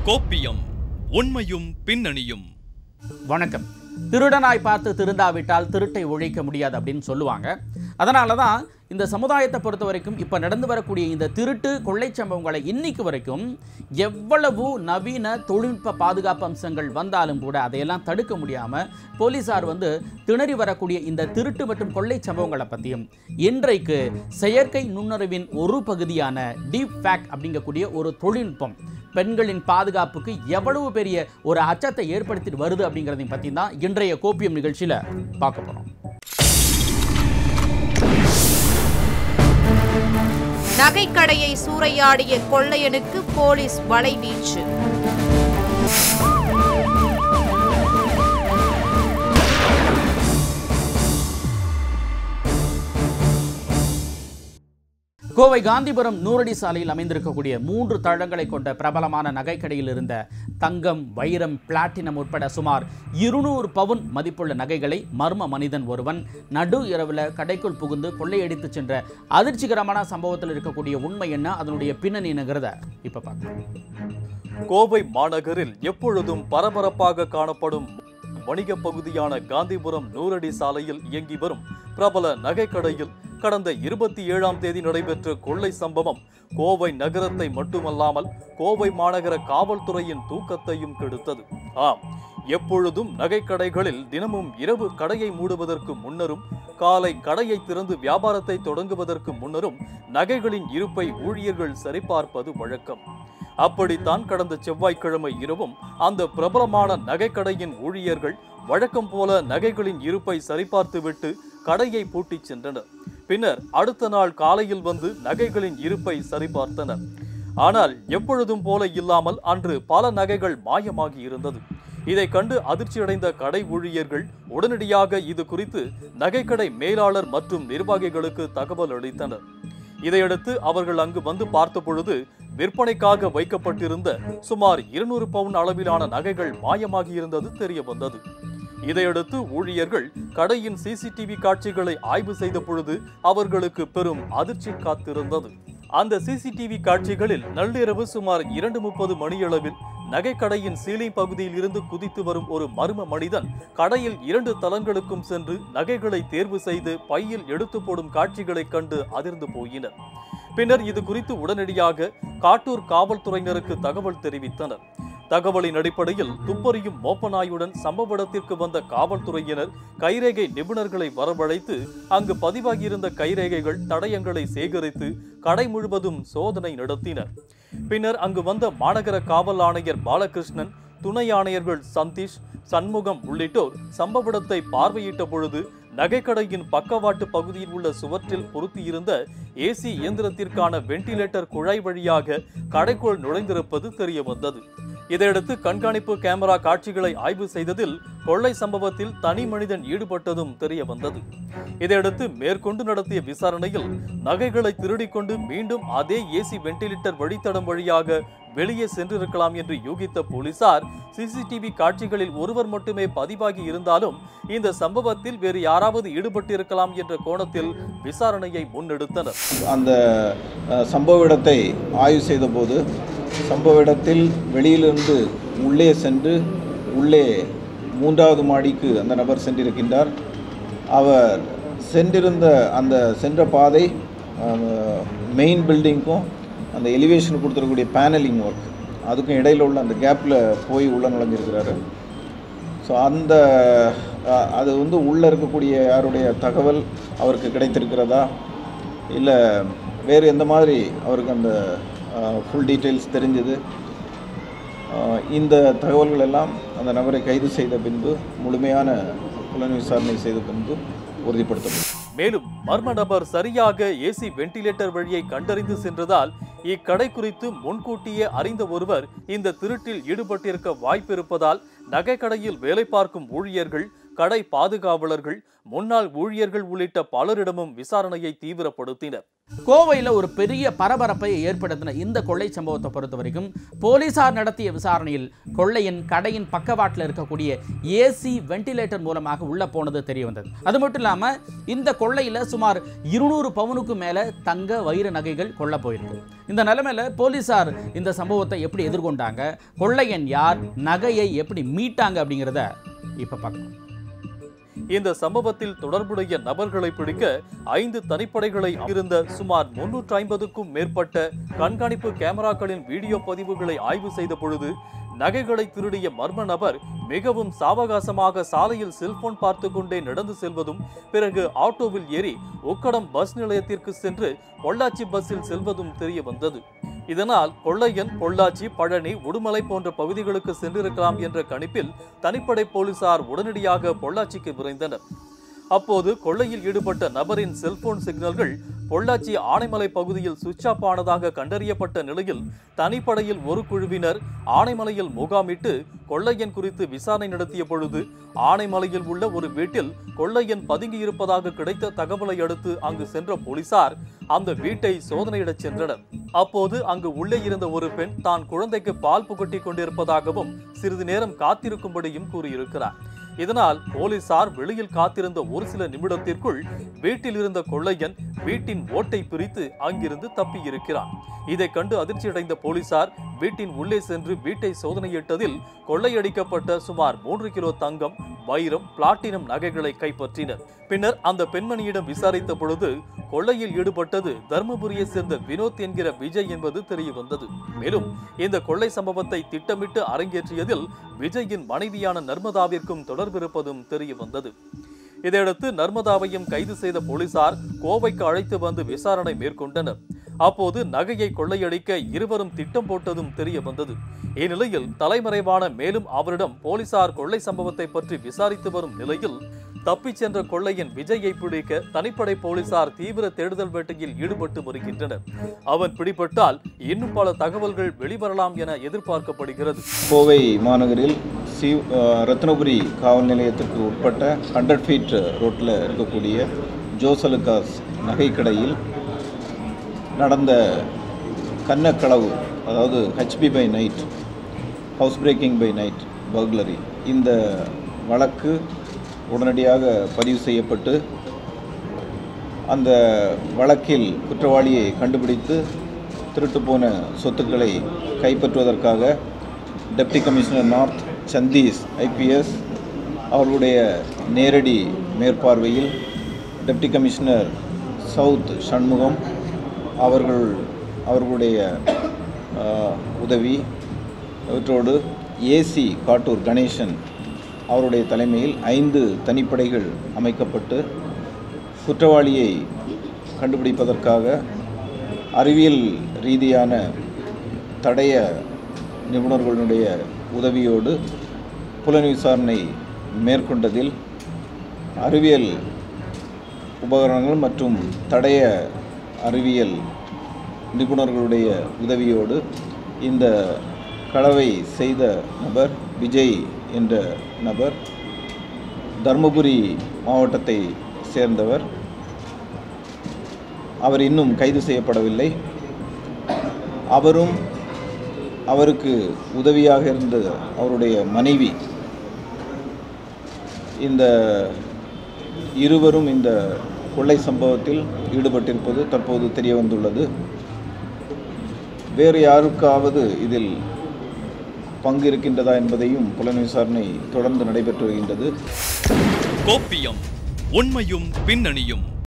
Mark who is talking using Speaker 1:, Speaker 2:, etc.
Speaker 1: கோப்பியம் உண்மையும் பின்னணியும்.
Speaker 2: வணக்கம். திருடனாய் பார்த்து திருந்தாவிட்டால் திருட்டை ஒழிக்க முடியாது அப்படின்னு சொல்லுவாங்க. அதனால தான் இந்த சமுதாயத்தை பொறுத்த வரைக்கும் இப்போ நடந்து வரக்கூடிய இந்த திருட்டு கொள்ளை சம்பவங்களை இன்னைக்கு வரைக்கும் எவ்வளவு நவீன தொழில்நுட்ப பாதுகாப்பு அம்சங்கள் வந்தாலும் கூட அதையெல்லாம் தடுக்க முடியாமல் போலீஸார் திணறி வரக்கூடிய இந்த திருட்டு மற்றும் கொள்ளை சம்பவங்களை பற்றியும் இன்றைக்கு செயற்கை நுண்ணறிவின் ஒரு பகுதியான டீப் ஃபேக்ட் அப்படிங்கக்கூடிய ஒரு தொழில்நுட்பம் பெண்களின் பாதுகாப்புக்கு எவ்வளவு பெரிய ஒரு அச்சத்தை ஏற்படுத்திட்டு வருது அப்படிங்கிறதையும் பற்றி தான் இன்றைய கோப்பியம் நிகழ்ச்சியில் பார்க்க போகிறோம்.
Speaker 3: நகைக்கடையை சூறையாடிய கொள்ளையனுக்கு போலீஸ் வலைவீச்சு.
Speaker 2: கோவை காந்திபுரம் நூறடி சாலையில் அமைந்திருக்கக்கூடிய 3 தளங்களை கொண்ட பிரபலமான நகைக்கடையில் இருந்த தங்கம், வைரம், பிளாட்டினம் உட்பட சுமார் 200 பவுன் மதிப்புள்ள நகைகளை மர்ம மனிதன் ஒருவன் நடு இரவில் கடைக்குள் புகுந்து கொள்ளையடித்து சென்ற அதிர்ச்சிகரமான சம்பவத்தில் இருக்கக்கூடிய உண்மை என்ன, அதனுடைய பின்னணி என்னங்கிறத இப்ப பார்க்கலாம்.
Speaker 4: கோவை மாநகரில் எப்பொழுதும் பரபரப்பாக காணப்படும் வணிக பகுதியான காந்திபுரம் நூறடி சாலையில் இயங்கி வரும் பிரபல நகைக்கடையில் கடந்த 27ஆம் தேதி நடைபெற்ற கொள்ளை சம்பவம் கோவை நகரத்தை மட்டுமல்லாமல் கோவை மாநகர காவல்துறையின் தூக்கத்தையும் கெடுத்தது. எப்பொழுதும் நகைக்கடைகளில் தினமும் இரவு கடையை மூடுவதற்கு முன்னரும் காலை கடையை திறந்து வியாபாரத்தை தொடங்குவதற்கு முன்னரும் நகைகளின் இருப்பை ஊழியர்கள் சரிபார்ப்பது வழக்கம். அப்படித்தான் கடந்த செவ்வாய்க்கிழமை இரவும் அந்த பிரபலமான நகைக்கடையின் ஊழியர்கள் வழக்கம் போல நகைகளின் இருப்பை சரிபார்த்துவிட்டு கடையை பூட்டி சென்றனர். பின்னர் அடுத்த நாள் காலையில் வந்து நகைகளின் இருப்பை சரிபார்த்தனர். ஆனால் எப்பொழுதும் போல இல்லாமல் அன்று பல நகைகள் மாயமாகி இருந்தது. இதை கண்டு அதிர்ச்சியடைந்த கடை ஊழியர்கள் உடனடியாக இது குறித்து நகைக்கடை மேலாளர் மற்றும் நிர்வாகிகளுக்கு தகவல் அளித்தனர். இதையடுத்து அவர்கள் அங்கு வந்து பார்த்த பொழுது விற்பனைக்காக வைக்கப்பட்டிருந்த சுமார் 200 பவுன் அளவிலான நகைகள் மாயமாகி இருந்தது தெரிய வந்தது. இதையடுத்து ஊழியர்கள் கடையின் சிசிடிவி காட்சிகளை ஆய்வு செய்த பொழுது அவர்களுக்கு பெரும் அதிர்ச்சி காத்திருந்தது. அந்த சிசிடிவி காட்சிகளில் நள்ளிரவு சுமார் 2:30 மணியளவில் நகைக்கடையின் சீலிங் பகுதியில் இருந்து குதித்து வரும் ஒரு மர்ம மனிதன் கடையில் 2 தளங்களுக்கும் சென்று நகைகளை தேர்வு செய்து பையில் எடுத்து போடும் காட்சிகளை கண்டு அதிர்ந்து போயினர். பின்னர் இது குறித்து உடனடியாக காட்டூர் காவல்துறையினருக்கு தகவல் தெரிவித்தனர். தகவலின் அடிப்படையில் துப்பறியும் மோப்பநாயுடன் சம்பவ இடத்திற்கு வந்த காவல்துறையினர் கைரேகை நிபுணர்களை வரவழைத்து அங்கு பதிவாகியிருந்த கைரேகைகள் தடயங்களை சேகரித்து கடை முழுவதும் சோதனை நடத்தினர். பின்னர் அங்கு வந்த மாநகர காவல் ஆணையர் பாலகிருஷ்ணன், துணை ஆணையர்கள் சந்தீஷ், சண்முகம் உள்ளிட்டோர் சம்பவ இடத்தை பார்வையிட்ட பொழுது நகைக்கடையின் பக்கவாட்டு பகுதியில் உள்ள சுவற்றில் பொருத்தியிருந்த ஏசி இயந்திரத்திற்கான வெண்டிலேட்டர் குழாய் வழியாக கடைக்குள் நுழைந்திருப்பது தெரிய வந்தது. இதையடுத்து கண்காணிப்பு கேமரா காட்சிகளை ஆய்வு செய்ததில் கொள்ளை சம்பவத்தில் தனி மனிதன் ஈடுபட்டதும் தெரிய வந்தது. இதையடுத்து மேற்கொண்டு நடத்திய விசாரணையில் நகைகளை திருடிக்கொண்டு மீண்டும் அதே ஏசி வெண்டிலேட்டர் வழித்தடம் வழியாக வெளியே சென்றிருக்கலாம் என்று யூகித்த போலீசார் சிசிடிவி காட்சிகளில் ஒருவர் மட்டுமே பதிவாகி இருந்தாலும் இந்த சம்பவத்தில் வேறு யாராவது ஈடுபட்டிருக்கலாம் என்ற கோணத்தில் விசாரணையை முன்னெடுத்தனர்.
Speaker 5: அந்த சம்பவ இடத்தை ஆய்வு செய்த போது சம்பவ இடத்தில் வெளியிலிருந்து உள்ளே சென்று உள்ளே 3வது மாடிக்கு அந்த நபர் சென்றிருக்கின்றார். அவர் சென்ற பாதை மெயின் பில்டிங்க்கும் அந்த எலிவேஷன் கொடுத்துருக்கக்கூடிய பேனலிங் ஒர்க் அதுக்கும் இடையில் உள்ள அந்த கேப்பில் போய் உள்ளே நுழைஞ்சிருக்கிறாரு. ஸோ அது உள்ளே இருக்கக்கூடிய யாருடைய தகவல் அவருக்கு கிடைத்திருக்கிறதா இல்லை வேறு எந்த மாதிரி அவருக்கு அந்த ஃபுல் டீட்டெயில்ஸ் தெரிஞ்சது, இந்த தகவல்கள் எல்லாம் அந்த நபரை கைது செய்த பின்பு முழுமையான புலன் விசாரணை செய்த பின்பு உறுதிப்படுத்தப்படும்.
Speaker 4: மேலும் மர்ம நபர் சரியாக ஏசி வெண்டிலேட்டர் வழியை கண்டறிந்து சென்றதால் இக்கடை குறித்து முன்கூட்டியே அறிந்த ஒருவர் இந்த திருட்டில் ஈடுபட்டிருக்க வாய்ப்பிருப்பதால் நகைக்கடையில் வேலை பார்க்கும் ஊழியர்கள் கடை பாதுகாவலர்கள், முன்னாள் ஊழியர்கள் உள்ளிட்ட பலரிடமும் விசாரணையை தீவிரப்படுத்தினர்.
Speaker 2: கோவையில் ஒரு பெரிய பரபரப்பை ஏற்படுத்தின இந்த கொள்ளை சம்பவத்தை பொறுத்த வரைக்கும் போலீசார் நடத்திய விசாரணையில் கொள்ளையின் கடையின் பக்கவாட்டில் இருக்கக்கூடிய ஏசி வென்டிலேட்டர் மூலமாக உள்ள போனது தெரிய வந்தது. அது மட்டும் இல்லாமல் இந்த கொள்ளையில் சுமார் 200 பவுனுக்கு மேலே தங்க வைர நகைகள் கொள்ள போயிருக்கு. இந்த நிலைமையில போலீசார் இந்த சம்பவத்தை எப்படி எதிர்கொண்டாங்க, கொள்ளையன் யார், நகையை எப்படி மீட்டாங்க அப்படிங்கிறத இப்ப பார்க்கலாம்.
Speaker 4: இந்த சம்பவத்தில் தொடர்புடைய நபர்களை பிடிக்க 5 தனிப்படைகளை இருந்த சுமார் 350க்கும் மேற்பட்ட கண்காணிப்பு கேமராக்களின் வீடியோ பதிவுகளை ஆய்வு செய்த பொழுது நகைகளை திருடிய மர்ம நபர் மிகவும் சாவகாசமாக சாலையில் செல்போன் பார்த்து கொண்டே நடந்து செல்வதும், பிறகு ஆட்டோவில் ஏறி உக்கடம் பஸ் நிலையத்திற்கு சென்று பொள்ளாச்சி பஸ்ஸில் செல்வதும் தெரிய வந்தது. இதனால் கொள்ளையன் பொள்ளாச்சி, பழனி, உடுமலை போன்ற பகுதிகளுக்கு சென்றிருக்கலாம் என்ற கணிப்பில் தனிப்படை போலீசார் உடனடியாக பொள்ளாச்சிக்கு விரைந்தனர். அப்போது கொள்ளையில் ஈடுபட்ட நபரின் செல்போன் சிக்னல்கள் பொள்ளாச்சி ஆனைமலை பகுதியில் சுவிட்ச் ஆஃப் ஆனதாக கண்டறியப்பட்ட நிலையில் தனிப்படையில் ஒரு குழுவினர் ஆனைமலையில் முகாமிட்டு கொள்ளையன் குறித்து விசாரணை நடத்திய பொழுது ஆனைமலையில் உள்ள ஒரு வீட்டில் கொள்ளையன் பதுங்கியிருப்பதாக கிடைத்த தகவலை அடுத்து அங்கு சென்ற போலீசார் அந்த வீட்டை சோதனையிடச் சென்றனர். அப்போது அங்கு உள்ளே இருந்த ஒரு பெண் தான் குழந்தைக்கு பால் புகட்டி கொண்டிருப்பதாகவும் சிறிது நேரம் காத்திருக்கும்படியும் கூறியிருக்கிறார். இதனால் போலீசார் வெளியில் காத்திருந்த ஒரு சில நிமிடத்திற்குள் வீட்டில் இருந்த கொள்ளையன் வீட்டின் ஓட்டை பிரித்து அங்கிருந்து தப்பியிருக்கிறார். இதை கண்டு அதிர்ச்சியடைந்த போலீசார் வீட்டின் உள்ளே சென்று வீட்டை சோதனையிட்டதில் கொள்ளையடிக்கப்பட்ட சுமார் 3 கிலோ தங்கம், வைரம், பிளாட்டினம் நகைகளை கைப்பற்றினர். பின்னர் அந்த பெண்மணியிடம் விசாரித்த பொழுது கொள்ளையில் ஈடுபட்டது தர்மபுரியை சேர்ந்த வினோத் என்கிற விஜய் என்பது தெரிய வந்தது. மேலும் இந்த கொள்ளை சம்பவத்தை திட்டமிட்டு அரங்கேற்றியதில் விஜயின் மனைவியான நர்மதாவிற்கும் தொடர்பிருப்பதும் தெரிய வந்தது. இதையடுத்து நர்மதாவையும் கைது செய்த போலீசார் கோவைக்கு அழைத்து வந்து விசாரணை மேற்கொண்டனர். அப்போது நகையை கொள்ளையடிக்க இருவரும் திட்டம் போட்டதும் தெரிய வந்தது. இந்நிலையில் தலைமறைவான மேலும் அவரிடம் போலீசார் கொள்ளை சம்பவத்தை பற்றி விசாரித்து வரும் நிலையில் தப்பிச் சென்ற கொள்ளையன் விஜயை பிடிக்க தனிப்படை போலீசார் தீவிர தேடுதல் வேட்டையில் ஈடுபட்டு வருகின்றனர். அவன் பிடிபட்டால் இன்னும் பல தகவல்கள் வெளிவரலாம் என எதிர்பார்க்கப்படுகிறது.
Speaker 5: கோவை மாநகரில் ரத்னபுரி காவல் நிலையத்திற்கு உட்பட்ட 100 ஃபீட் ரோட்டில் இருக்கக்கூடிய ஜோசலுக்காஸ் நகைக்கடையில் நடந்த கன்னக்களவு, அதாவது HB by night, house breaking by night burglary, இந்த வழக்கு உடனடியாக பதிவு செய்யப்பட்டு அந்த வழக்கில் குற்றவாளியை கண்டுபிடித்து திருட்டு போன சொத்துக்களை கைப்பற்றுவதற்காக deputy commissioner north Sandeesh IPS அவர்களுடைய நேரடி மேற்பார்வையில் டெப்டி கமிஷனர் சவுத் சண்முகம் அவர்களுடைய உதவி, இவற்றோடு ஏசி காட்டூர் கணேசன் அவருடைய தலைமையில் 5 தனிப்படைகள் அமைக்கப்பட்டு குற்றவாளியை கண்டுபிடிப்பதற்காக அறிவியல் ரீதியான தடய நிபுணர்களுடைய உதவியோடு புலன் விசாரணை மேற்கொண்டதில் அறிவியல் உபகரணங்கள் மற்றும் தடய அறிவியல் நிபுணர்களுடைய உதவியோடு இந்த களவை செய்த நபர் விஜய் என்ற நபர் தர்மபுரி மாவட்டத்தை சேர்ந்தவர். அவர் இன்னும் கைது செய்யப்படவில்லை. அவரும் அவருக்கு உதவியாக இருந்த அவருடைய மனைவி, இந்த இருவரும் இந்த கொள்ளை சம்பவத்தில் ஈடுபட்டிருப்பது தற்போது தெரிய வந்துள்ளது. வேறு யாருக்காவது இதில் பங்கு இருக்கின்றதா என்பதையும் புலன் விசாரணை தொடர்ந்து நடைபெற்று வருகின்றது.
Speaker 1: கோப்பியம், உண்மையும் பின்னணியும்.